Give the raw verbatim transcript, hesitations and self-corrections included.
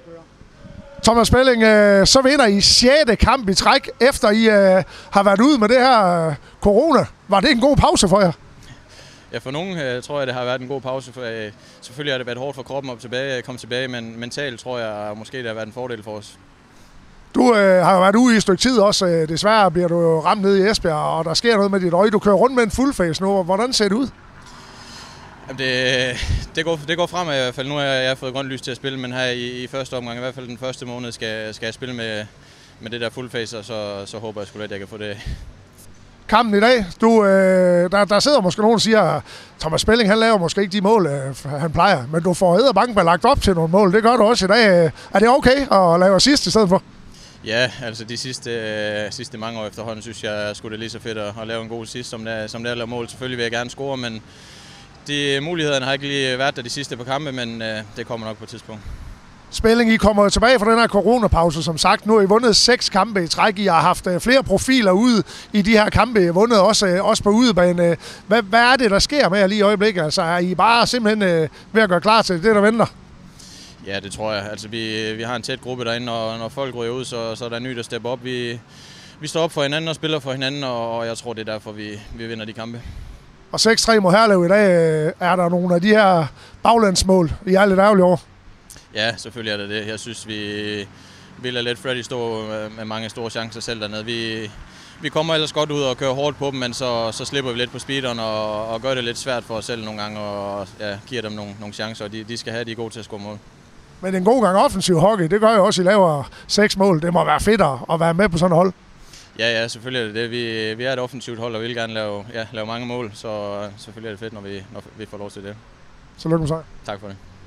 Thomas Spelling, så vinder I sjette kamp i træk, efter I har været ude med det her corona. Var det en god pause for jer? Ja, for nogen øh, tror jeg, det har været en god pause. For, øh, selvfølgelig har det været hårdt for kroppen at tilbage, komme tilbage, men mentalt tror jeg måske, det har været en fordel for os. Du øh, har jo været ude i et stykke tid også. Desværre bliver du jo ramt ned i Esbjerg, og der sker noget med dit øje. Du kører rundt med en fullface nu. Hvordan ser det ud? Jamen det, det, går, det går fremad i hvert fald. Nu har jeg, jeg har fået grønt lys til at spille, men her i, i første omgang, i hvert fald den første måned, skal, skal jeg spille med, med det der fullface, og så, så håber jeg sgu lidt, at jeg kan få det. Kampen i dag, du, øh, der, der sidder måske nogen, der siger, at Thomas Spelling, han laver måske ikke de mål, øh, han plejer, men du får edderbanken lagt op til nogle mål. Det gør du også i dag. Er det okay at lave assist i stedet for? Ja, altså de sidste, øh, sidste mange år efterhånden, synes jeg, skulle det lige så fedt at, at lave en god assist, som det er, som det er at lave mål. Selvfølgelig vil jeg gerne score, men de mulighederne har ikke lige været der de sidste par kampe, men øh, det kommer nok på et tidspunkt. Spelling, I kommer jo tilbage fra den her coronapause, som sagt. Nu har I vundet seks kampe i træk. I har haft flere profiler ude i de her kampe. I har vundet også, også på udebane. Hvad, hvad er det, der sker med jer lige i øjeblikket? Altså, er I bare simpelthen ved at gøre klar til det, der venter? Ja, det tror jeg. Altså, vi, vi har en tæt gruppe derinde, og når folk ryger ud, så, så er der nyt at steppe op. Vi, vi står op for hinanden og spiller for hinanden, og jeg tror, det er derfor, vi, vi vinder de kampe. Og seks tre mod Herlev i dag. Er der nogle af de her baglandsmål, I er lidt ærgerlige over? Ja, selvfølgelig er det det. Jeg synes, vi vil lade lidt Freddy stå med mange store chancer selv dernede. Vi, vi kommer ellers godt ud og kører hårdt på dem, men så, så slipper vi lidt på speederen og, og gør det lidt svært for os selv nogle gange og ja, giver dem nogle, nogle chancer, og de, de skal have, de er gode til at score mål. Men en god gang offensiv hockey, det gør jo også, at I laver seks mål. Det må være fedt at være med på sådan et hold. Ja, ja, selvfølgelig er det det. Vi, vi er et offensivt hold og vil gerne lave, ja, lave mange mål, så selvfølgelig er det fedt, når vi, når vi får lov til det. Så lykke med sig. Tak for det.